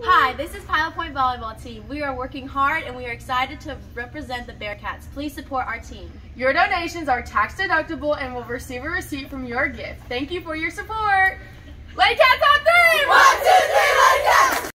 Hi, this is Pilot Point Volleyball Team. We are working hard and we are excited to represent the Bearcats. Please support our team. Your donations are tax deductible and will receive a receipt from your gift. Thank you for your support. Lake Cats on 3! 1, 2, 3, Lake Cats!